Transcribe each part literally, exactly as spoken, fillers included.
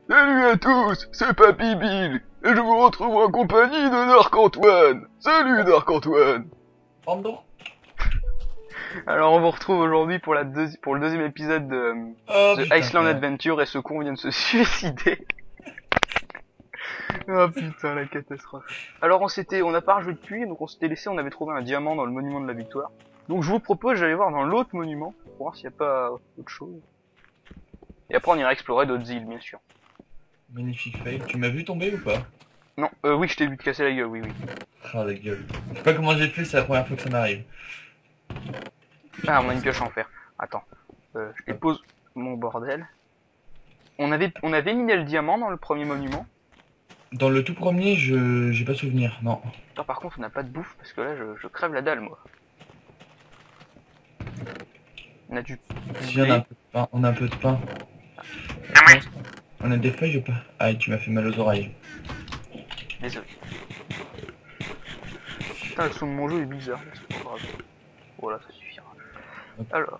Salut à tous, c'est Papy Bill, et je vous retrouve en compagnie de Narc-Antoine. Salut Narc-Antoine. Pardon. Alors on vous retrouve aujourd'hui pour, la deuxi- pour le deuxième épisode de Oh The putain, Iceland merde. Adventure, et ce con vient de se suicider. Oh putain, la catastrophe. Alors on s'était, on n'a pas rejoué depuis, donc on s'était laissé, on avait trouvé un diamant dans le monument de la victoire. Donc je vous propose, j'allais voir dans l'autre monument, pour voir s'il n'y a pas autre chose. Et après on ira explorer d'autres îles, bien sûr. Magnifique fail. Tu m'as vu tomber ou pas? Non, euh, oui, je t'ai vu te casser la gueule, oui, oui. Ah la gueule. Je sais pas comment j'ai fait, c'est la première fois que ça m'arrive. Ah, on a une pioche en fer. Attends, euh, je dépose mon bordel. On avait, on avait miné le diamant dans le premier monument. Dans le tout premier, je j'ai pas souvenir, non. Attends, par contre, on n'a pas de bouffe parce que là, je, je crève la dalle, moi. On a du, du Si on a un blé. peu de pain, on a un peu de pain. On a des feuilles ou pas? Aïe, tu m'as fait mal aux oreilles. Désolé. Putain, le son de mon jeu est bizarre. C'est pas grave. Voilà, ça suffira. Alors.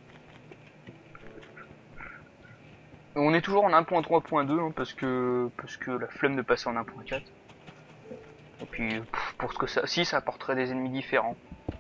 On est toujours en un point trois point deux hein, parce que parce que la flemme de passer en un point quatre. Et puis pff, pour ce que ça, si ça apporterait des ennemis différents.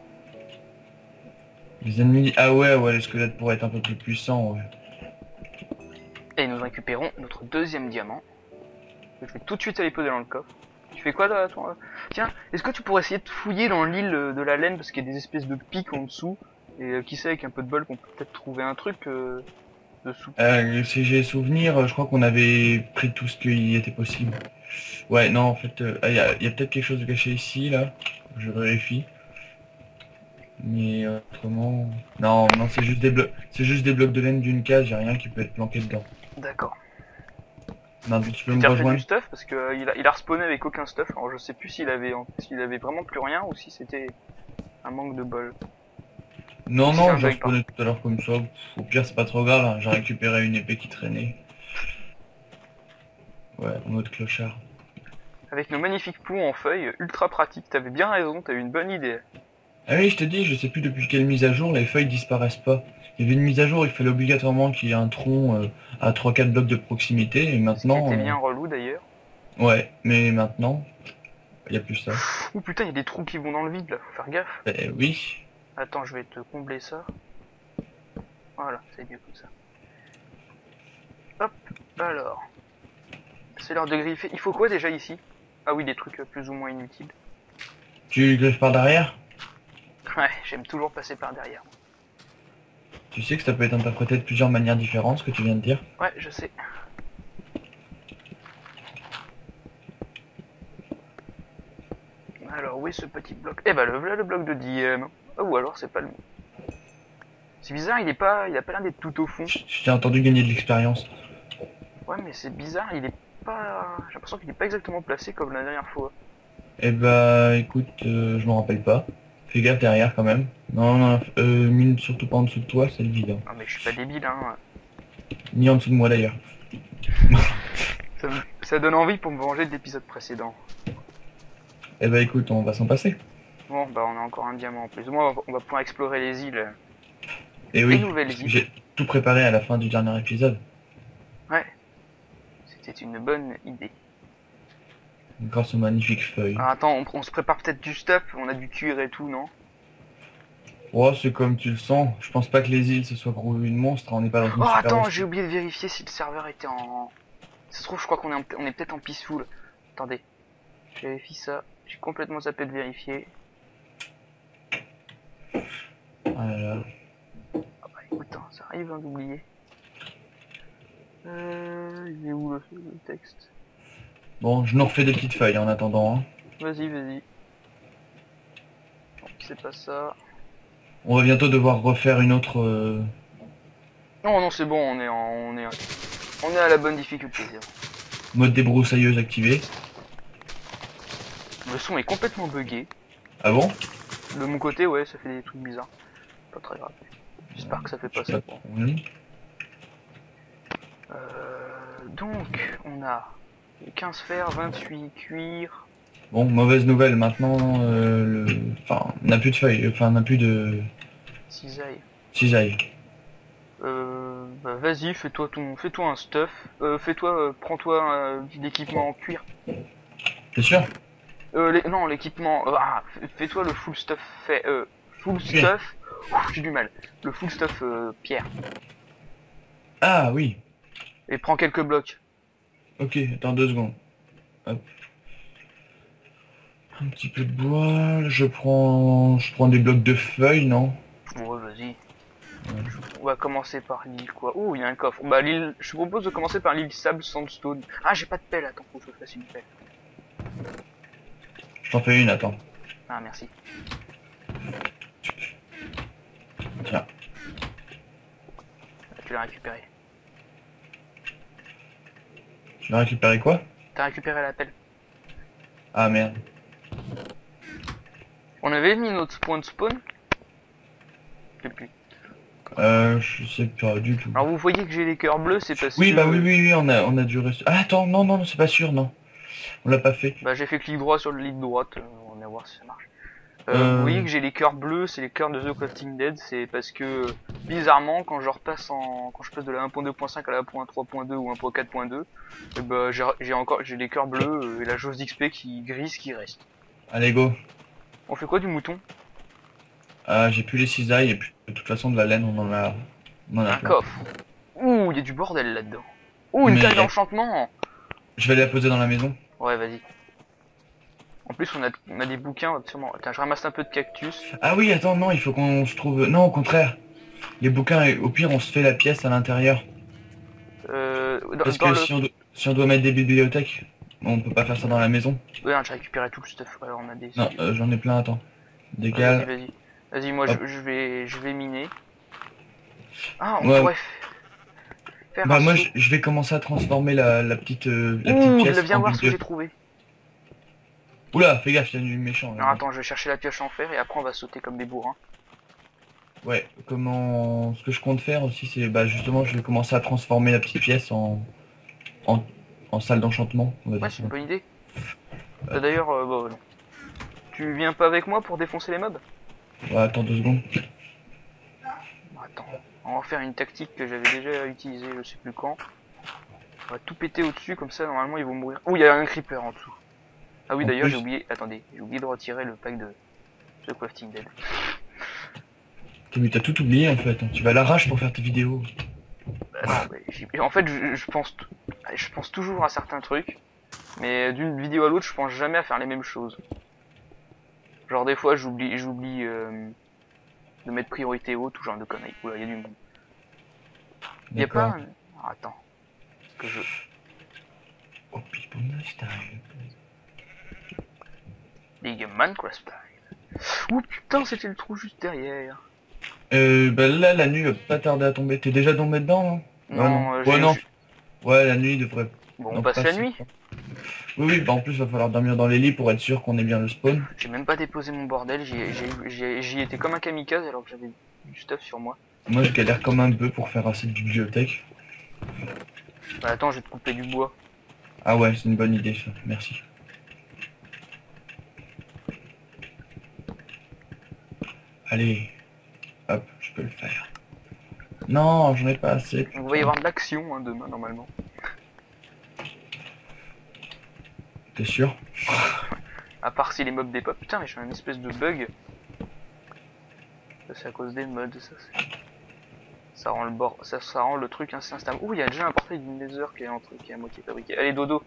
Les ennemis. Ah ouais, ouais, les squelettes pourraient être un peu plus puissants, ouais. Et nous récupérons notre deuxième diamant. Je vais tout de suite aller poser dans le coffre. Tu fais quoi là, toi? Tiens, est-ce que tu pourrais essayer de fouiller dans l'île de la laine parce qu'il y a des espèces de pics en dessous et euh, qui sait avec un peu de bol qu'on peut peut-être trouver un truc euh, dessous. Euh, si j'ai souvenir, je crois qu'on avait pris tout ce qui était possible. Ouais, non, en fait, il euh, y a, y a peut-être quelque chose de caché ici, là. Je vérifie. Mais euh, autrement... Non, non, c'est juste des blocs. C'est juste des blocs de laine d'une case, y a rien qui peut être planqué dedans. D'accord. Non, tu peux Tu me t'es refait du rejoindre? stuff parce que euh, il, a, il a respawné avec aucun stuff. Alors je sais plus s'il avait s'il avait vraiment plus rien ou si c'était un manque de bol. Non, Si c'est non, un j'ai bug par respawné tout à l'heure comme ça. Au pire, c'est pas trop grave, hein. J'ai récupéré une épée qui traînait. Ouais, en mode clochard. avec nos magnifiques plombs en feuilles, ultra pratique. T'avais bien raison, t'as eu une bonne idée. Ah oui, je te dis, je sais plus depuis quelle mise à jour, les feuilles disparaissent pas. Il y avait une mise à jour, il fallait obligatoirement qu'il y ait un tronc euh, à trois quatre blocs de proximité, et Ce qui était maintenant... bien relou d'ailleurs. euh, Ouais, mais maintenant, il y a plus ça. Ouh putain, il y a des trous qui vont dans le vide là, faut faire gaffe. Eh oui. Attends, je vais te combler ça. Voilà, c'est mieux comme ça. Hop, alors. C'est l'heure de griffer. Il faut quoi déjà ici? Ah oui, des trucs euh, plus ou moins inutiles. Tu griffes par derrière? Ouais, j'aime toujours passer par derrière. Tu sais que ça peut être interprété de plusieurs manières différentes, ce que tu viens de dire. Ouais, je sais. Alors, où est ce petit bloc? Eh bah, le voilà le bloc de D M. Ah, ou alors c'est pas le mien. C'est bizarre, il est pas, il a pas l'air d'être tout au fond. Je je t'ai entendu gagner de l'expérience. Ouais, mais c'est bizarre, il est pas. J'ai l'impression qu'il est pas exactement placé comme la dernière fois. Eh bah écoute, euh, je m'en rappelle pas. Fais gaffe derrière quand même. Non, non, euh, mine surtout pas en dessous de toi, c'est évident. Ah, mais je suis pas débile, hein. Ni en dessous de moi d'ailleurs. Ça, me- ça donne envie pour me venger de l'épisode précédent. Eh bah écoute, on va s'en passer. Bon, bah, on a encore un diamant en plus. Moi, on va pouvoir explorer les îles. Et Les oui, nouvelles parce que îles. j'ai tout préparé à la fin du dernier épisode. Ouais, c'était une bonne idée. Grâce aux magnifiques feuilles. Ah, attends, on, on se prépare peut-être du stuff, on a du cuir et tout, non? Oh, c'est comme tu le sens. Je pense pas que les îles ce soit gros une monstre, on n'est pas dans une Oh, super attends, hostie. j'ai oublié de vérifier si le serveur était en... Ça se trouve, je crois qu'on est, en- on est peut-être en peaceful. Attendez, je vérifie ça. J'ai complètement zappé de vérifier. Ah là là. Ah bah écoute, hein, ça arrive hein, d'oublier. Euh... Il est où le, le texte? Bon, je nous refais des petites feuilles en attendant. Hein. Vas-y, vas-y. Non, c'est pas ça. On va bientôt devoir refaire une autre... euh, Non, non, c'est bon, on est en... On est, on est à la bonne difficulté. c'est bon. mode débroussailleuse activé. Le son est complètement buggé. Ah bon? De mon côté, ouais, ça fait des trucs bizarres. Pas très grave. J'espère que ça fait pas Je ça. sais pas. Oui. Euh, donc, on a quinze fer, vingt-huit cuir. Bon, mauvaise nouvelle, maintenant, euh, le... enfin, on n'a plus de feuilles, enfin, on n'a plus de Cisaille. cisaille. Euh, bah, vas-y, fais-toi ton, fais-toi un stuff. Euh, fais-toi, euh, prends-toi euh, l'équipement en cuir. T'es sûr? Euh, les- non, l'équipement. euh, ah, f- fais-toi le full stuff fait. Euh, full Ok. stuff. Ouf, j'ai du mal. Le full stuff euh, pierre. Ah oui. Et prends quelques blocs. Ok, attends deux secondes. Hop. Un petit peu de bois. Je prends, je prends des blocs de feuilles, non? Ouais, vas-y. Ouais. On va commencer par l'île quoi. Oh, il y a un coffre. Bah l'île. Je te propose de commencer par l'île sable sandstone. Ah, j'ai pas de pelle. Attends, faut que je fasse une pelle. Je t'en fais une, attends. Ah, merci. Tiens. Ah, tu l'as récupéré. Tu vas récupérer quoi? T'as récupéré la pelle. Ah merde. On avait mis notre point de spawn. Je sais plus. Euh, je sais pas du tout. Alors vous voyez que j'ai les cœurs bleus, c'est parce Oui, que bah oui, oui, oui, on a, on a dû rester. Ah, attends, non, non, c'est pas sûr, non. On l'a pas fait. bah j'ai fait clic droit sur le lead droite. euh, On va voir si ça marche. Euh, vous voyez Euh, que j'ai les cœurs bleus, c'est les cœurs de The Crafting Dead, c'est parce que bizarrement quand je repasse en quand je passe de la un point deux point cinq à la un point trois point deux ou un point quatre point deux, et bah j'ai j'ai encore j'ai les cœurs bleus euh, et la jauge d'X P qui grise qui reste. allez, go. On fait quoi du mouton? Ah, j'ai plus les cisailles et puis de toute façon de la laine, on en a, on en a Un plein. coffre. Ouh, il y a du bordel là-dedans. Ouh, une Mais table d'enchantement. je vais aller la poser dans la maison. Ouais, vas-y. En plus on a on a des bouquins sûrement. Tiens, je ramasse un peu de cactus. Ah oui, attends, non, il faut qu'on se trouve. Non, au contraire. Les bouquins, au pire, on se fait la pièce à l'intérieur. Euh, dans, Parce dans que le si on, do- si on doit mettre des bibliothèques, on peut pas faire ça dans la maison. Ouais, non, j'ai récupéré tout le stuff. Alors on a des. Non, euh, j'en ai plein, attends. Ouais, vas-y, Décale. vas-y. Vas-y, moi Hop. je, je vais je vais miner. Ah, on Ouais. pourrait f- faire Bah un moi, saut. je, je vais commencer à transformer la, la petite, euh, la petite Ouh, pièce viens en voir ce que j'ai bibliothèque. trouvé. Oula, fais gaffe, il y a du méchant. Là. Alors attends, je vais chercher la pioche en fer et après on va sauter comme des bourrins. Ouais, comment... Ce que je compte faire aussi, c'est... Bah justement, je vais commencer à transformer la petite pièce en... En, en salle d'enchantement, on va Ouais, dire c'est ça. une bonne idée. Euh, D'ailleurs, euh, bah non. Tu viens pas avec moi pour défoncer les mobs? Ouais, attends deux secondes. Attends, on va faire une tactique que j'avais déjà utilisée, je sais plus quand. On va tout péter au-dessus, comme ça normalement ils vont mourir. Ouh, il y a un creeper en dessous. Ah oui, En d'ailleurs j'ai plus, oublié, attendez, j'ai oublié de retirer le pack de The Crafting Dead. mais t'as tout oublié en fait. Tu vas à l'arrache pour faire tes vidéos. Bah non, mais j'y- en fait je, je pense t- je pense toujours à certains trucs, mais d'une vidéo à l'autre je pense jamais à faire les mêmes choses. Genre des fois j'oublie j'oublie euh, de mettre priorité haute ou genre de conneries. Oula, il y a du monde. Y a pas D'accord. un... Ah, attends, que je... Oh, pipona style. Big Minecraft style. Ouh putain, c'était le trou juste derrière. Euh, bah là, la nuit va pas tarder à tomber. T'es déjà tombé dedans, non? Non, Ouais, non. euh, Ouais, j'ai... non. j'ai- Ouais, la nuit devrait... Bon, on Non, passe pas la si- nuit. Oui, oui, bah en plus, va falloir dormir dans les lits pour être sûr qu'on ait bien le spawn. J'ai même pas déposé mon bordel, j'y ai- j'ai- j'ai- j'y étais comme un kamikaze alors que j'avais du stuff sur moi. Moi, je galère comme un bœuf pour faire assez de bibliothèque. Bah attends, je vais te couper du bois. Ah ouais, c'est une bonne idée, ça. Merci. Allez. Hop, je peux le faire. Non, j'en ai pas assez. Donc, il va y avoir de l'action hein, demain normalement. T'es sûr? À part si les mobs dépopent. Putain, mais j'ai un espèce de bug. Ça c'est à cause des mods, ça c'est... Ça rend le bord, ça, ça rend le truc assez instable. Ouh, il y a déjà un portail d'une nether qui est en truc, qui est à moitié fabriqué. Allez, dodo.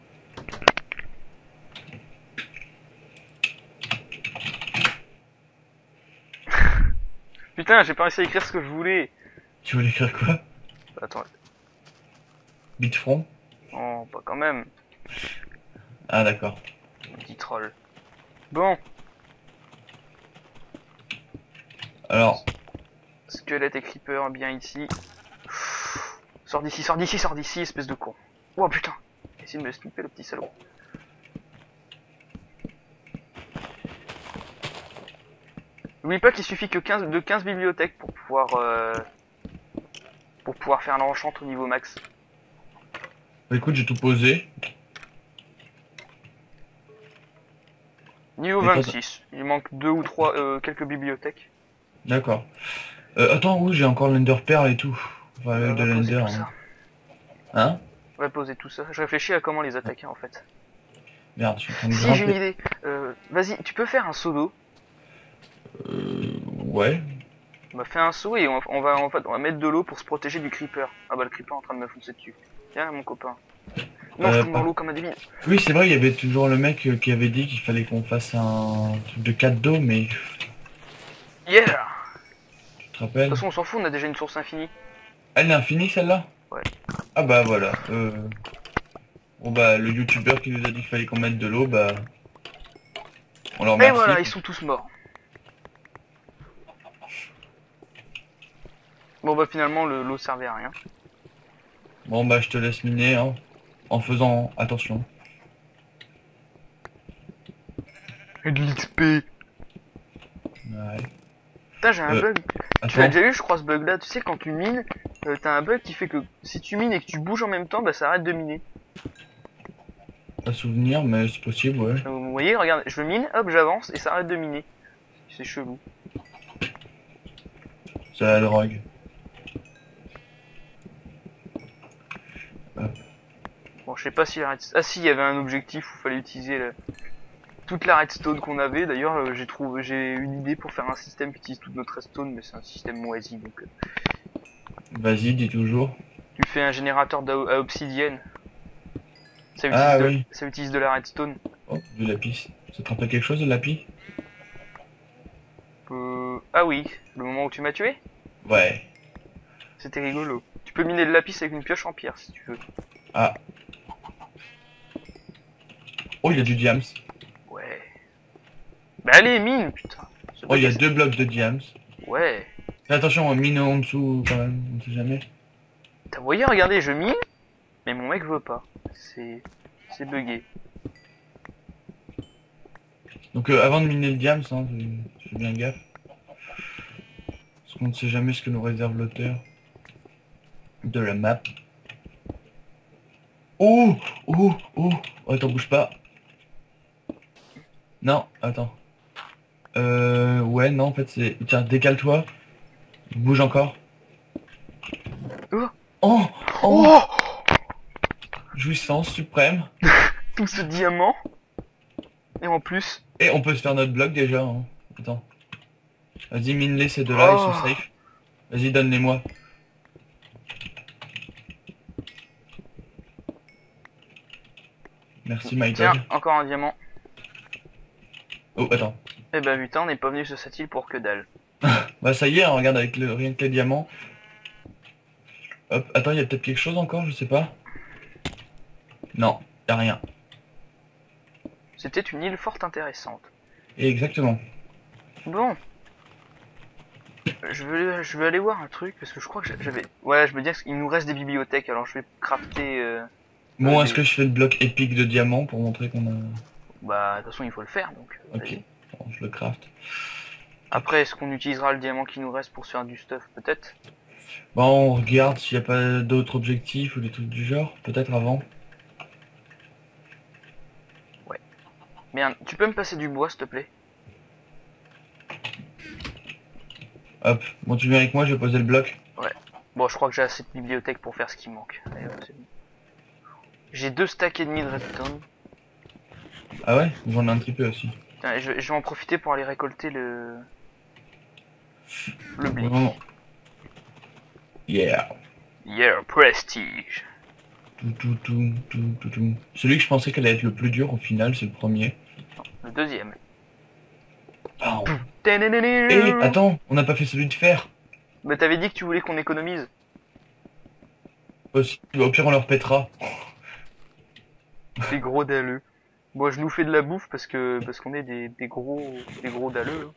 Putain, j'ai pas réussi à écrire ce que je voulais. Tu voulais écrire quoi? Attends, Bitfront? oh, pas quand même. Ah d'accord. Petit troll. Bon, Alors, squelette et creeper bien ici. Sors d'ici, sors d'ici, sors d'ici, espèce de con. Oh putain, essaye de me slipper le petit salaud. N'oublie pas qu'il suffit que quinze, de quinze bibliothèques pour pouvoir euh, pour pouvoir faire l'enchant au niveau max. bah, écoute, j'ai tout posé. Niveau Mais toi, vingt-six, il manque deux ou trois euh, quelques bibliothèques. D'accord. Euh, attends, oui, j'ai encore l'Ender Pearl et tout. Enfin, On avec de va poser l'Ender. tout ça. Hein? On va poser tout ça. Je réfléchis à comment les attaquer en fait. Merde, je suis en train de Si, j'ai une grimper. idée. Euh, vas-y, tu peux faire un saut d'eau. Euh, ouais. On va faire un saut et on, on va en fait on va mettre de l'eau pour se protéger du creeper. Ah bah le creeper est en train de me foncer dessus. Tiens mon copain. Non, je Euh, tombe dans pas- l'eau comme un débile. Oui, c'est vrai, il y avait toujours le mec euh, qui avait dit qu'il fallait qu'on fasse un truc de quatre d'eau, mais Yeah. De tu te rappelles? toute façon on s'en fout, on a déjà une source infinie. Elle est infinie celle-là? Ouais. Ah bah voilà. Euh... Bon bah le youtubeur qui nous a dit qu'il fallait qu'on mette de l'eau, bah on le Et remercie. voilà, ils sont tous morts. Bon bah finalement le- l'eau servait à rien. Bon bah je te laisse miner hein, en faisant attention. Et de l'X P. Ouais. Putain j'ai un Euh, bug. Tu l'as attends. déjà eu je crois ce bug là. Tu sais quand tu mines, euh, t'as un bug qui fait que si tu mines et que tu bouges en même temps, bah ça arrête de miner. Pas souvenir, mais c'est possible, ouais. Euh, Vous voyez, regarde, je mine, hop j'avance et ça arrête de miner. C'est chelou. C'est la drogue. Bon je sais pas si la redstone... Ah si, il y avait un objectif où il fallait utiliser le... toute la redstone qu'on avait. D'ailleurs euh, j'ai trouvé, j'ai une idée pour faire un système qui utilise toute notre redstone, mais c'est un système moisi donc... Euh, Vas-y, dis toujours. tu fais un générateur d'o- à obsidienne. Ça utilise, Ah de... oui. ça utilise de la redstone. Oh, du lapis. Ça te rappelle quelque chose de lapis? Euh... Ah oui, le moment où tu m'as tué, Ouais. c'était rigolo. Tu peux miner le lapis avec une pioche en pierre si tu veux. Ah. Oh, il y a du diams. Ouais. Bah allez, mine, putain. Ce Oh, il y a bug est- deux blocs de diams. Ouais. Fais attention, mine en dessous quand même, on sait jamais. T'as voyé, regardez, je mine, mais mon mec veut pas. C'est... C'est bugué. Donc euh, avant de miner le diams, hein, fais fais bien gaffe. Parce qu'on ne sait jamais ce que nous réserve l'auteur de la map. Oh oh oh oh attends, bouge pas. Non, attends. Euh ouais non en fait c'est. Tiens, décale-toi. Bouge encore. Oh, Oh oh oh jouissance suprême. tout ce diamant. Et en plus... Et on peut se faire notre bloc déjà. Hein. Attends. Vas-y, mine-les ces deux-là, ils sont Oh. safe. Vas-y, donne-les-moi. Merci, my Tiens, god. encore un diamant. Oh, attends. Eh ben putain, on n'est pas venu sur cette île pour que dalle. Bah ça y est, hein, regarde avec le rien que les diamants. Hop, attends, il y a peut-être quelque chose encore, je sais pas. Non, y a rien. C'était une île fort intéressante. Et exactement. Bon. Je veux, je veux aller voir un truc, parce que je crois que j'avais... Ouais, je me dis qu'il nous reste des bibliothèques, alors je vais crafter... Euh... Bon, euh, est-ce des- que je fais le bloc épique de diamants pour montrer qu'on a... Bah, de toute façon, il faut le faire, donc... euh, Ok, vas-y. bon, je le craft. Après, est-ce qu'on utilisera le diamant qui nous reste pour se faire du stuff? Peut-être. Bon, on regarde s'il n'y a pas d'autres objectifs ou des trucs du genre, peut-être avant. Merde, tu peux me passer du bois, s'il te plaît? Hop, bon tu viens avec moi, je vais poser le bloc. Bon, je crois que j'ai assez de bibliothèque pour faire ce qui manque. Allez, ouais, c'est bon. J'ai deux stacks et demi de redstone. Ah ouais, j'en ai un petit peu aussi. Putain, et je, je vais en profiter pour aller récolter le... Le blé. Bon. Yeah. Yeah, prestige. Tout, tout, tout, tout, tout, tout. Celui que je pensais qu'elle allait être le plus dur au final, c'est le premier. Le deuxième. Ah, on- Et Eh, attends, on n'a pas fait celui de fer. Bah t'avais dit que tu voulais qu'on économise. Aussi, au pire on leur pètera. Des gros dalleux. Bon, je nous fais de la bouffe parce que parce qu'on est des, des gros des gros dalleux.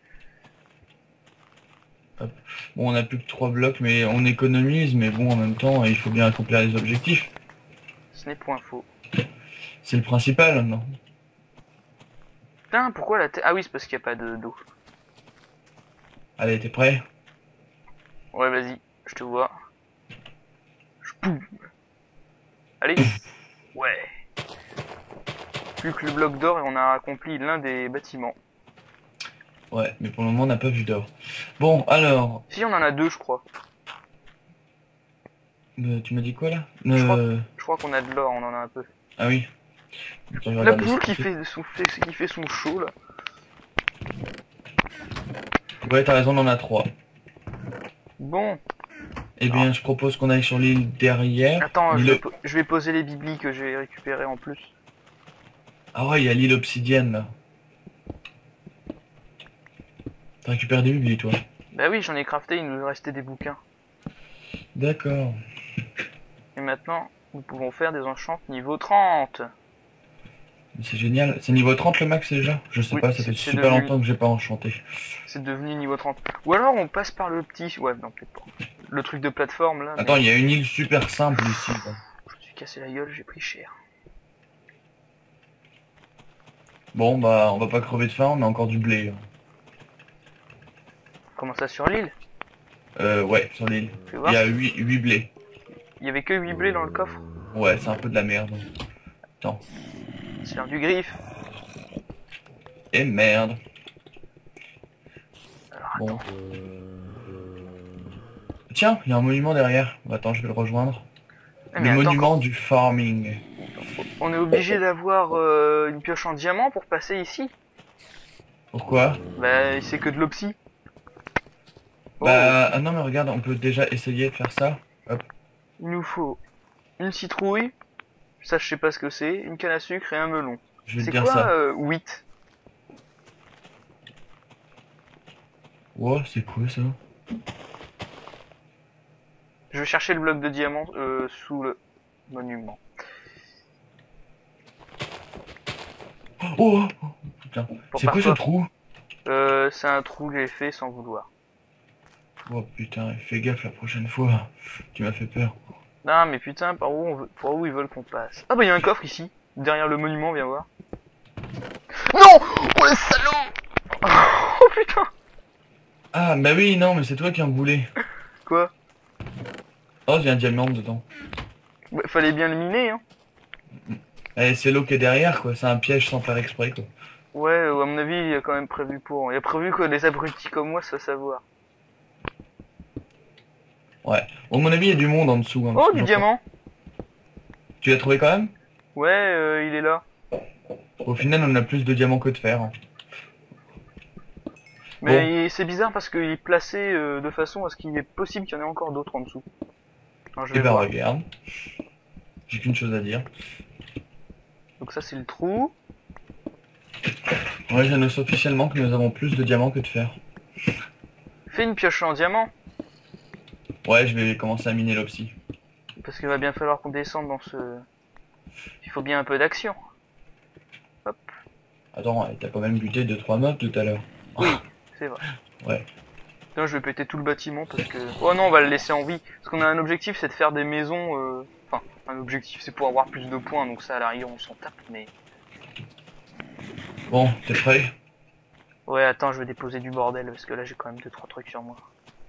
Bon, on a plus que trois blocs, mais on économise, mais bon, en même temps, il faut bien accomplir les objectifs. Ce n'est point faux. C'est le principal, non? Putain, pourquoi la terre... Ah oui, c'est parce qu'il n'y a pas de d'eau. Allez, t'es prêt? Ouais, vas-y, je te vois. Je poum. Allez. Ouais. Plus que le bloc d'or et on a accompli l'un des bâtiments. Ouais, mais pour le moment on n'a pas vu d'or. Bon, alors, Si, on en a deux, je crois. euh, tu m'as dit quoi là? Je crois, euh... je crois qu'on a de l'or, on en a un peu. Ah oui. Attends, je vais La regarder ça poule tout de qui suite. fait son, qui fait son show, là. Ouais, t'as raison, on en a trois. Bon, Eh bien, je propose qu'on aille sur l'île derrière. attends, je vais, L'île... po- je vais poser les biblis que j'ai récupérés en plus. Ah ouais, il y a l'île obsidienne là. T'as récupéré des biblis toi? Bah oui, j'en ai crafté, il nous restait des bouquins. D'accord. Et maintenant, nous pouvons faire des enchantes niveau trente. C'est génial. C'est niveau trente le max déjà? Je sais Oui, pas, ça c'est fait c'est super devenu, longtemps que j'ai pas enchanté. c'est devenu niveau trente. Ou alors on passe par le petit... Ouais, non, peut-être pas. Le truc de plateforme, là. Attends, mais- il y a une île super simple ici. Là. Je me suis cassé la gueule, j'ai pris cher. Bon, bah, on va pas crever de faim, on a encore du blé. Hein. Comment ça, sur l'île? Euh, ouais, sur l'île. Fais Il voir. y a huit blés. Il y avait que huit blés dans le coffre. Ouais, c'est un peu de la merde. Attends. C'est l'heure du griffe. Et merde. Alors, Bon. attends. Tiens, il y a un monument derrière. Attends, je vais le rejoindre. Ah, mais Le attends, monument du farming. on est obligé d'avoir euh, une pioche en diamant pour passer ici. Pourquoi? Bah, c'est que de l'opsie. Oh, Bah, ah non, mais regarde, on peut déjà essayer de faire ça. Hop. il nous faut une citrouille. Ça, je sais pas ce que c'est. Une canne à sucre et un melon. Je vais te C'est dire quoi ça. euh, huit? Wow, c'est quoi ça? Je vais chercher le bloc de diamant euh, sous le monument. Oh, oh, putain. Pour C'est quoi ce parfois- trou? Euh, c'est un trou que j'ai fait sans vouloir. Oh putain, fais gaffe la prochaine fois. Tu m'as fait peur. Non, mais putain, par où, on veut, par où ils veulent qu'on passe? Ah bah, il y a un coffre ici. Derrière le monument, viens voir. Non! Oh, le salaud! Oh putain! Ah, bah oui, non, mais c'est toi qui en voulais. Quoi? Oh, il y a un diamant dedans. Bah, fallait bien le miner, hein. Eh, c'est l'eau qui est derrière, quoi. C'est un piège sans faire exprès, quoi. Ouais, euh, à mon avis, il y a quand même prévu pour. Il y a prévu que les abrutis comme moi se fassent savoir. Ouais. Bon, à mon avis, il y a du monde en dessous. Hein, parce Oh, que du j'entends- diamant! Tu l'as trouvé quand même? Ouais, euh, il est là. Au final, on a plus de diamants que de fer. Hein. Mais il- c'est bizarre parce qu'il est placé euh, de façon à ce qu'il est possible qu'il y en ait encore d'autres en dessous. Attends, je Et vais bah voir. regarde. J'ai qu'une chose à dire. Donc ça, c'est le trou. Ouais, j'annonce officiellement que nous avons plus de diamants que de fer. Fais une pioche en diamant. Ouais, je vais commencer à miner l'opsie. Parce qu'il va bien falloir qu'on descende dans ce... Il faut bien un peu d'action. Hop, Attends, t'as quand même buté deux trois mobs tout à l'heure. c'est vrai. Ouais. Putain, je vais péter tout le bâtiment parce que... Oh non, on va le laisser en vie. Parce qu'on a un objectif, c'est de faire des maisons... euh, Enfin, un objectif, c'est pour avoir plus de points. Donc ça, à l'arrière, on s'en tape, mais... Bon, t'es prêt? Ouais, attends, je vais déposer du bordel. Parce que là, j'ai quand même deux trois trucs sur moi.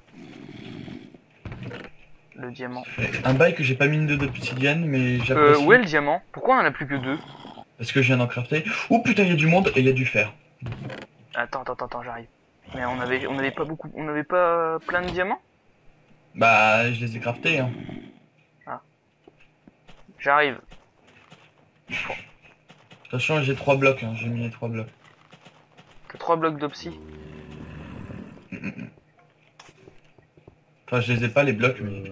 Le diamant. Un bail que j'ai pas miné d'obsidienne, mais Euh, j'apprécie. où est le diamant? Pourquoi on en a plus que deux? Parce que je viens d'en crafter. Oh putain, il y a du monde et il y a du fer. Attends, attends, attends, j'arrive. Mais on avait, on avait pas beaucoup, on avait pas plein de diamants? Bah, je les ai craftés, hein. J'arrive. Attention, j'ai trois blocs, hein. J'ai miné trois blocs. T'as trois blocs d'opsie. Enfin, je les ai pas les blocs, mais...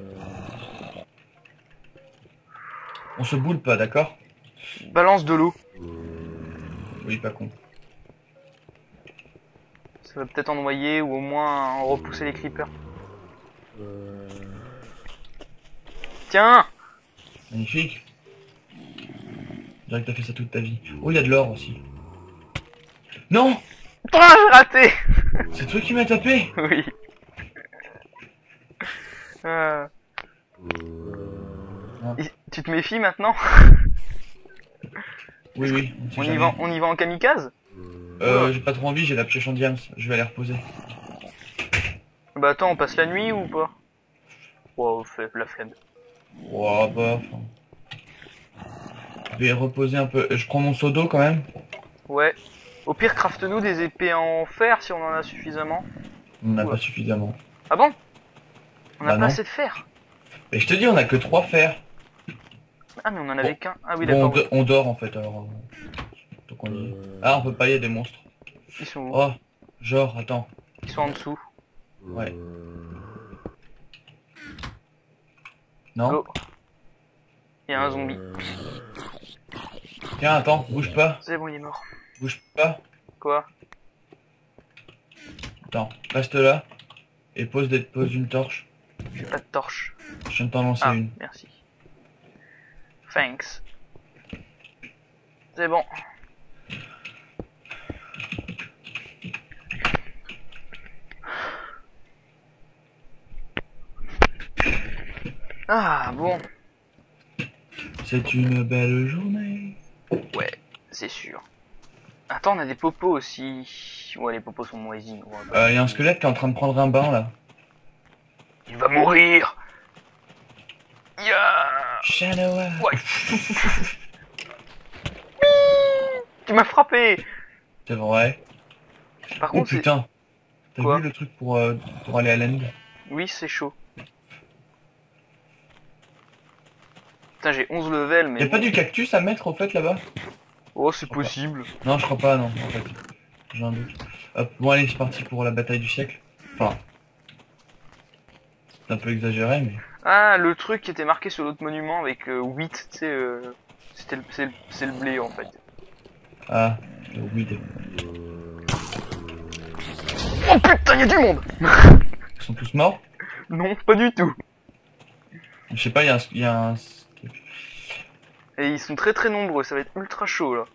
On se boule pas, d'accord? Balance de l'eau. Oui, pas con. Ça va peut-être en noyer ou au moins en repousser les creepers. Tiens! Magnifique. Je dirais que t'as fait ça toute ta vie. Oh, il y a de l'or aussi. Non! Ah, j'ai raté! C'est toi qui m'as tapé! Oui. Euh, Ah. y- Tu te méfies maintenant? Oui, oui. on sait On y jamais. va, on y va en kamikaze? Euh, j'ai pas trop envie, j'ai la pioche en diams. Je vais aller reposer. Bah attends, on passe la nuit ou pas? Wow, fait la flemme. Oh, bah, enfin... Je vais reposer un peu. Je prends mon seau d'eau quand même. Ouais. Au pire, craft-nous des épées en fer si on en a suffisamment. On n'a Ouais. pas suffisamment. Ah bon? On a Bah pas non. assez de fer. Mais je te dis, on a que trois fers. Ah mais on en avait qu'un. Ah oui Bon, on, d'accord. do- on dort en fait alors. euh, Donc on y est. Ah, on peut pas, il y a des monstres. Ils sont où? Oh, genre, attends. Ils sont en dessous. Ouais. Non? Go. Il y a un zombie. Tiens, attends, bouge pas. C'est bon, il est mort. Bouge pas. Quoi? Attends, reste là. Et pose, des, pose une torche. J'ai pas de torche. Je viens de t'en lancer Ah, une. merci. Thanks. C'est bon. Ah bon. C'est une belle journée. Ouais, c'est sûr. Attends, on a des popos aussi. Ouais, les popos sont moisis. On va pas- Euh, y a un squelette qui est en train de prendre un bain là. Il va mourir. Yeah. Shanoa. Ouais. Tu m'as frappé. C'est vrai. Par Oh contre, c'est... putain. T'as Quoi? vu le truc pour, euh, pour aller à l'end? Oui, c'est chaud. Putain, j'ai onze levels, mais... Y'a pas du cactus à mettre au fait là-bas? Oh, c'est possible. Non, je crois pas, non, en fait. J'ai un doute. Hop, bon allez, c'est parti pour la bataille du siècle. Enfin... C'est un peu exagéré, mais... Ah, le truc qui était marqué sur l'autre monument avec euh, huit, tu sais... Euh... C'était le... C'est le... c'est le blé, en fait. Ah, le weed. Oh putain, y'a du monde. Ils sont tous morts? Non, pas du tout. Je sais pas, y'a un... Y a un... truc. Et ils sont très très nombreux, ça va être ultra chaud, là.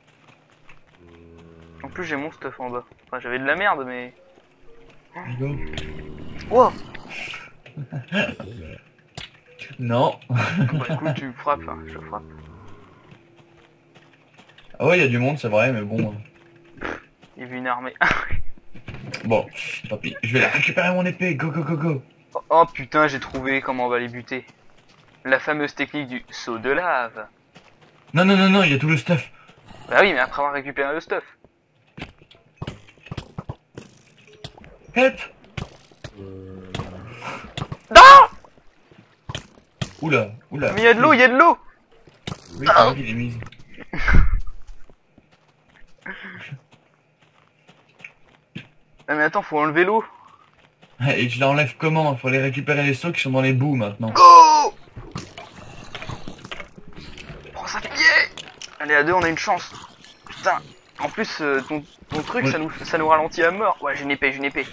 En plus, j'ai mon stuff en bas. Enfin, j'avais de la merde, mais... Go. Wow. Non. Bah écoute, tu frappes, hein, je frappe. Ah ouais, y a du monde, c'est vrai, mais bon... euh, Il y avait une armée. Bon, tant pis. Je vais la récupérer mon épée, go go go go. Oh, oh putain, j'ai trouvé comment on va les buter. La fameuse technique du saut de lave. Non, non, non, non, il y a tout le stuff. Bah oui, mais après avoir récupéré le stuff. Help. Ah. Oula, oula. Mais il y a de l'eau, il y a de l'eau. Oui, c'est moi qui l'ai mise. Ah mais attends, faut enlever l'eau. Et je l'enlève comment? Il faut aller récupérer les seaux qui sont dans les boues maintenant. Go. Prends ça de pied. Allez, à deux, on a une chance. Putain. En plus, euh, ton, ton truc, Oui. ça, nous, ça nous ralentit à mort. Ouais, j'ai une épée, j'ai une épée.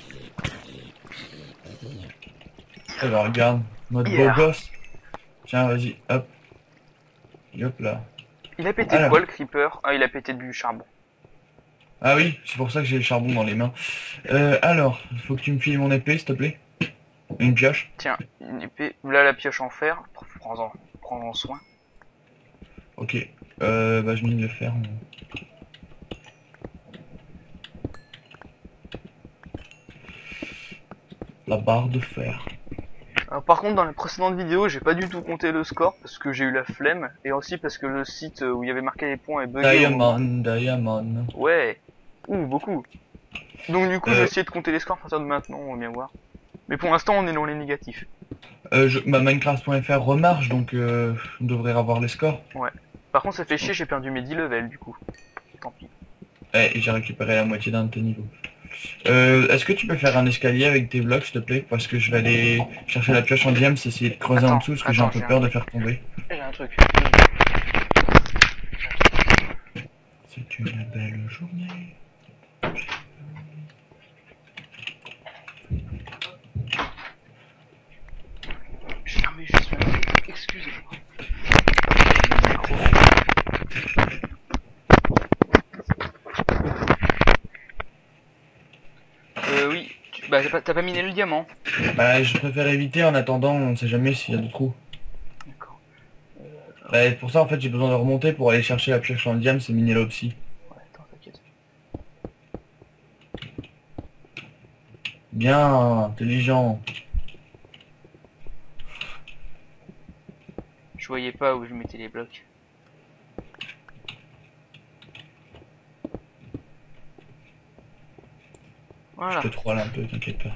Alors regarde, mode Yeah. beau gosse. Tiens, vas-y, hop. Et hop là. Il a pété Alors. quoi, le creeper? Ah, il a pété du charbon. Ah oui, c'est pour ça que j'ai le charbon dans les mains. Euh, alors, il faut que tu me files mon épée, s'il te plaît. Une pioche. Tiens, une épée. Là, la pioche en fer. Prends-en prends-en soin. Ok. Euh, bah je viens de le faire. mais- La barre de fer. Alors, par contre, dans la précédente vidéo, j'ai pas du tout compté le score parce que j'ai eu la flemme et aussi parce que le site où il y avait marqué les points est bugué. au moment- Diamond, diamond. Ouais. Ouh, beaucoup. Donc du coup, Euh. je vais essayer de compter les scores à partir de maintenant, on va bien voir. Mais pour l'instant, on est dans les négatifs. Euh, je, bah, Minecraft point F R remarche, donc euh, on devrait avoir les scores. Par contre, ça fait chier, j'ai perdu mes dix levels du coup. Tant pis. Eh, et j'ai récupéré la moitié d'un de tes niveaux. Euh, est-ce que tu peux faire un escalier avec tes blocs, s'il te plaît? Parce que je vais aller chercher la pioche en diams, essayer de creuser Attends, en dessous, parce que j'ai un attends, peu j'ai peur un de faire tomber. J'ai un truc. C'est une belle journée. J'ai fermé juste mon micro. Excusez-moi. Micro. Euh, oui. Tu... Bah, t'as pas, t'as pas miné le diamant. Bah, je préfère éviter en attendant, on sait jamais s'il y a des trous. D'accord. Bah, pour ça, en fait, j'ai besoin de remonter pour aller chercher la pioche en diams et miner l'opsie. Ouais, attends, t'inquiète. Bien, intelligent. Je voyais pas où je mettais les blocs. Voilà. Je te troll un peu, t'inquiète pas.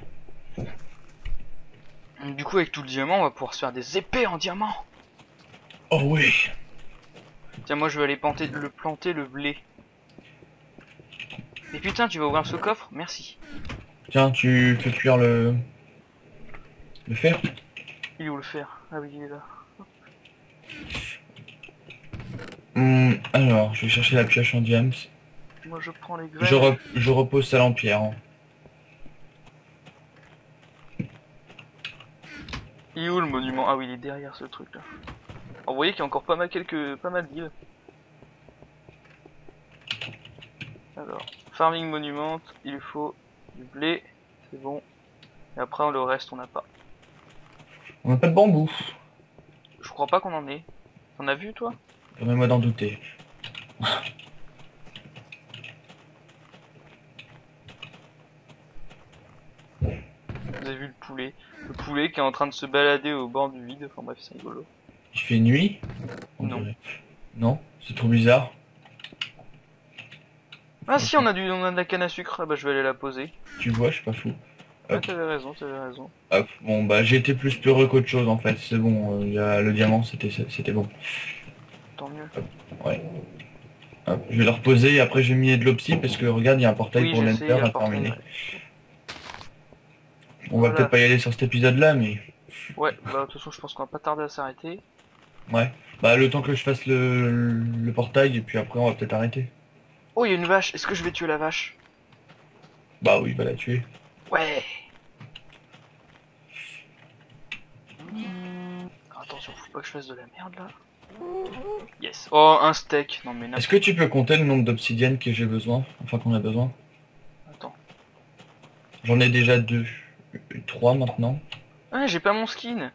Du coup, avec tout le diamant, on va pouvoir se faire des épées en diamant. Oh oui. Tiens, moi je vais aller planter le, planter le blé. Et putain, tu vas ouvrir ce coffre? Merci. Tiens, tu fais cuire le... le fer. Il est où le fer? Ah oui, il est là. Hum, alors, je vais chercher la pioche en diams. Moi je prends les Je, graines. re... je repose celle en pierre. Hein. Il est où le monument? Ah oui, il est derrière ce truc là. Alors, vous voyez qu'il y a encore pas mal quelques pas mal d'îles. Alors, farming monument, il faut du blé, c'est bon. Et après le reste on n'a pas. On n'a pas de bambou. Je crois pas qu'on en ait. T'en as vu toi? Permets-moi d'en douter. Vous avez vu le poulet? Le poulet qui est en train de se balader au bord du vide. Enfin bref, c'est rigolo. Il fait nuit? On Non. dirait. Non, c'est trop bizarre. Ah si, on a du, on a de la canne à sucre. Ah bah je vais aller la poser. Tu vois, je suis pas fou. Ah Hop. t'avais raison, t'avais raison. Hop. Bon bah j'ai été plus peureux qu'autre chose en fait. C'est bon, euh, y a le diamant c'était c'était bon. Tant mieux. Ouais. Hop. Je vais le reposer et après je vais miner de l'opsie parce que regarde il y a un portail Oui, pour je sais, il y l'Enter a à le portail, terminer. ouais. On Voilà. va peut-être pas y aller sur cet épisode là mais... Ouais, bah de toute façon je pense qu'on va pas tarder à s'arrêter. Ouais. Bah le temps que je fasse le, le portail et puis après on va peut-être arrêter. Oh, il y a une vache. Est-ce que je vais tuer la vache? Bah oui, va la tuer. Ouais. Alors, attention, faut pas que je fasse de la merde là. Yes. Oh, un steak. Non mais Est-ce n'importe. que tu peux compter le nombre d'obsidienne que j'ai besoin? Enfin qu'on a besoin. Attends. J'en ai déjà deux. Trois maintenant. Ah, j'ai pas mon skin.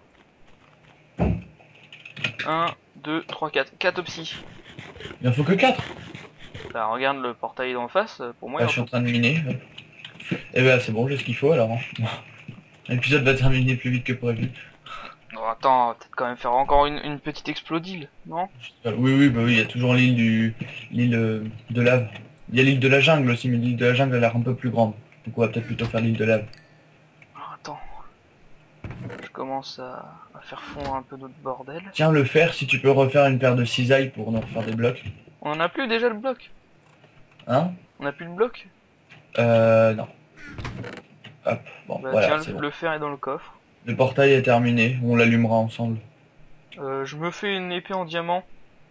un, deux, trois, quatre. quatre opsi. Il en faut que quatre. Bah regarde le portail d'en face. Pour moi, Bah, il en je suis en faut. train de miner. Et bah c'est bon, j'ai ce qu'il faut alors. hein. L'épisode va terminer plus vite que prévu. Non, attends, on va peut-être quand même faire encore une, une petite explodile, non? Euh, Oui, oui, bah oui, il y a toujours l'île du... l'île euh, de lave. Il y a l'île de la jungle aussi, mais l'île de la jungle a l'air un peu plus grande. Donc on va peut-être plutôt faire l'île de lave. Alors, attends. Je commence à, à faire fondre un peu notre bordel. Tiens, le fer, si tu peux refaire une paire de cisailles pour nous refaire des blocs. On en a plus déjà le bloc? Hein? On a plus le bloc? Euh, non. Hop, bon, Bah voilà, tiens, c'est le, bon. le fer est dans le coffre. Le portail est terminé, on l'allumera ensemble. Euh, je me fais une épée en diamant.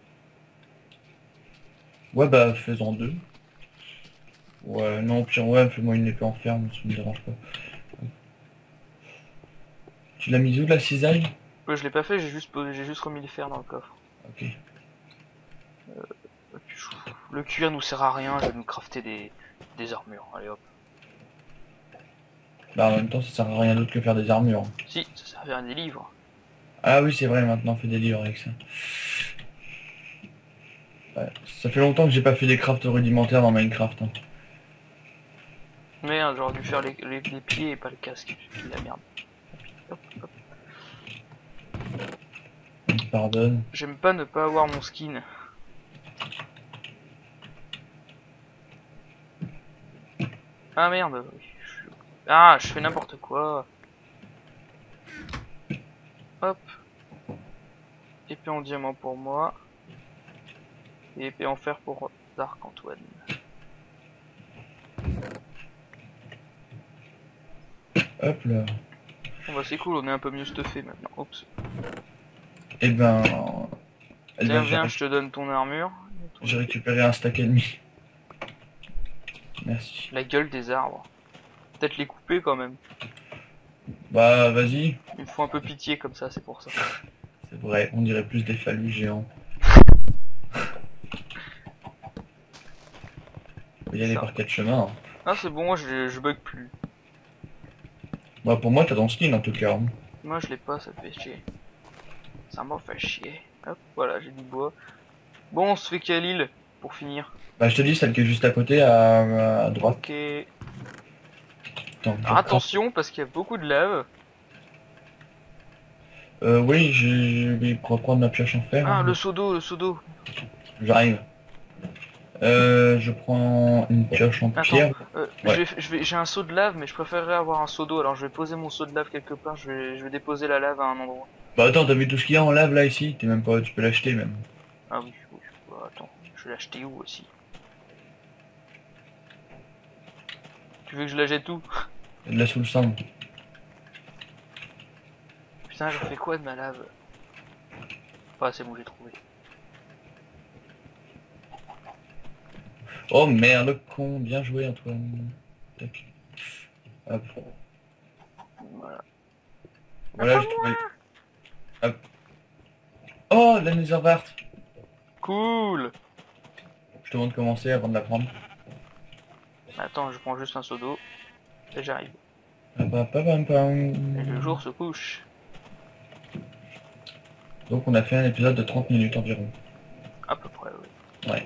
Ouais, bah, faisons deux. Ouais, non, pire, ouais, fais-moi une épée en fer, mais ça me dérange pas. Tu l'as mis où, la cisaille? Ouais, je l'ai pas fait, j'ai juste, posé- j'ai juste remis le fer dans le coffre. Ok. Et puis, pff, le cuir nous sert à rien, je vais nous crafter des, des armures. Allez hop. Bah, en même temps, ça sert à rien d'autre que faire des armures. Si, ça servait à des livres. Ah oui, c'est vrai, maintenant on fait des livres avec ça. Ouais, ça fait longtemps que j'ai pas fait des crafts rudimentaires dans Minecraft. Hein. Merde, j'aurais dû faire les, les, les pieds et pas le casque. J'ai fait de la merde. Hop, hop. On te pardonne. J'aime pas ne pas avoir mon skin. Ah merde. Je- Ah, je fais n'importe quoi. Hop. Épée en diamant pour moi. Et épée en fer pour Dark Antoine. Hop là. Bon bah c'est cool, on est un peu mieux stuffé maintenant. Oups. Et ben... eh Tiens, ben, j'ai viens, ré- je te donne ton armure. j'ai récupéré un stack et demi. Merci. La gueule des arbres. Peut-être les couper quand même. Bah, vas-y. Il me faut un peu pitié comme ça, c'est pour ça. C'est vrai, on dirait plus des phallus géants. On va y aller Ça. par quatre chemins. hein. Ah c'est bon, je, je bug plus. Bah, pour moi, t'as ton skin en tout cas. hein. Moi je l'ai pas, ça fait chier. Ça m'a fait chier. Hop, voilà, j'ai du bois. Bon, on se fait quelle île pour finir? Bah, je te dis, celle qui est juste à côté, à, à droite. Ok. Attends, Alors attention, parce qu'il y a beaucoup de lave. Euh, oui, je vais reprendre ma pioche en fer. Ah, hein. le seau d'eau, le seau d'eau. J'arrive. Euh, je prends une pioche en Attends, pierre. euh, Ouais. je vais, je vais, j'ai un seau de lave, mais je préférerais avoir un seau d'eau. Alors je vais poser mon seau de lave quelque part. Je vais, je vais déposer la lave à un endroit. Bah attends, t'as vu tout ce qu'il y a en lave là ici? T'es même pas, tu peux l'acheter même. Ah oui, oui. Bah, attends, je vais l'acheter où aussi? Tu veux que je la jette où? Il y a de la sous le sang. Putain, j'en fais quoi de ma lave? Enfin, c'est bon, j'ai trouvé. Oh merde, le con, bien joué Antoine. Tac. Hop. Voilà. Voilà, j'ai trouvé. Hop. Oh, la Netherwart. Cool. Je te demande de commencer avant de la prendre. Attends, je prends juste un seau d'eau. Et j'arrive. Ah bah, pam, pam, pam. Et le jour se couche. Donc on a fait un épisode de trente minutes environ. À peu près, oui. Ouais.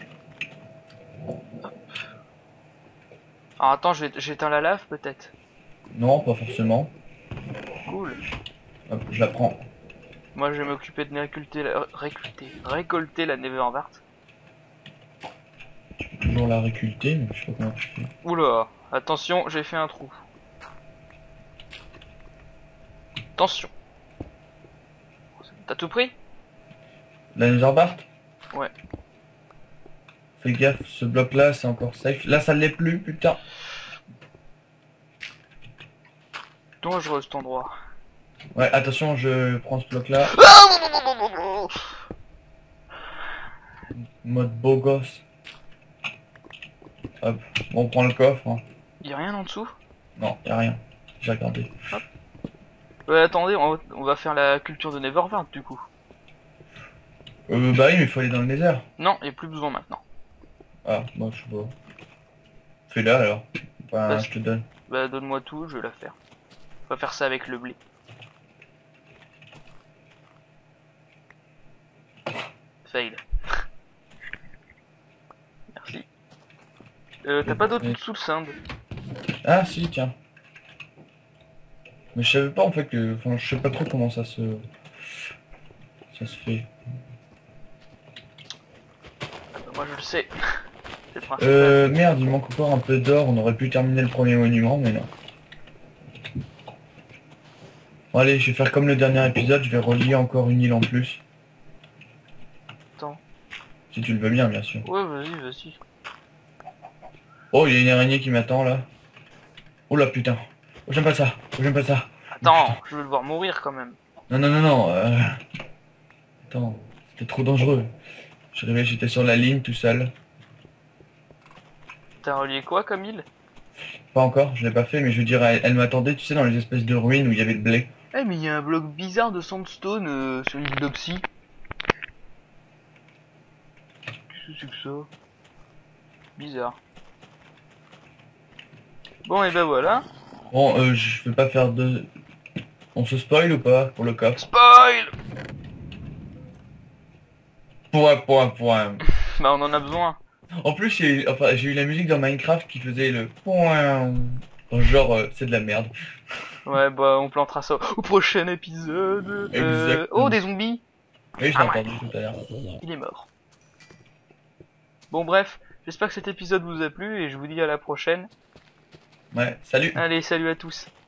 Alors attends, je vais- j'éteins la lave peut-être. Non, pas forcément. Cool. Hop, je la prends. Moi je vais m'occuper de récolter la, récolter, récolter la Neverwart. Je peux toujours la réculter, mais je sais pas comment tu fais. Oula, attention, j'ai fait un trou. Attention. T'as tout pris? La Netherwart? Ouais. Fais gaffe, ce bloc là c'est encore safe. Là ça l'est plus, putain. Dangereux cet endroit. Ouais, attention, je prends ce bloc là. Mode beau gosse. Hop, bon, on prend le coffre. Hein. Y'a rien en dessous? Non, y a rien. J'ai regardé. Ouais, attendez, on va, on va faire la culture de Neverwart du coup. Euh, bah oui, mais il faut aller dans le Nether. Non, y'a plus besoin maintenant. Ah, moi je sais pas. Fais-la alors. Bah, Vas-y. je te donne. Bah donne-moi tout, je vais la faire. On va faire ça avec le blé. Fail. Merci. Euh, t'as pas d'autre Mais- sous le cinde? Ah si, tiens. Mais je savais pas en fait que... Enfin, je sais pas trop comment ça se... Ça se fait. Ah bah moi je le sais. C'est le principal. Euh, merde, il manque encore un peu d'or. On aurait pu terminer le premier monument, mais non. Bon allez, je vais faire comme le dernier épisode. Je vais relier encore une île en plus. Attends. Si tu le veux bien, bien sûr. Ouais, vas-y, vas-y. Oh, il y a une araignée qui m'attend là. Oh là putain. Oh, j'aime pas ça. Oh, j'aime pas ça. Attends, je veux le voir mourir quand même. Non, non, non, non. euh, Attends, c'était trop dangereux. Je rêvais, j'étais sur la ligne tout seul. T'as relié quoi comme île? Pas encore, je l'ai pas fait, mais je veux dire, elle, elle m'attendait, tu sais, dans les espèces de ruines où il y avait le blé. Eh mais il y a un bloc bizarre de sandstone euh, sur l'île d'Opsy. Qu'est-ce que c'est que ça? Bizarre. Bon et ben voilà. Bon, euh, je vais pas faire de... On se spoil ou pas pour le coffre? Spoil. Point, point, point. Bah on en a besoin. En plus, j'ai eu, enfin, j'ai eu la musique dans Minecraft qui faisait le point. Genre, euh, c'est de la merde. Ouais bah on plantera ça au prochain épisode. Euh, Exactement. Oh des zombies. Oui, je l'ai Ah ouais. entendu tout à l'heure. Il est mort. Bon bref, j'espère que cet épisode vous a plu et je vous dis à la prochaine. Ouais, salut. Allez, salut à tous.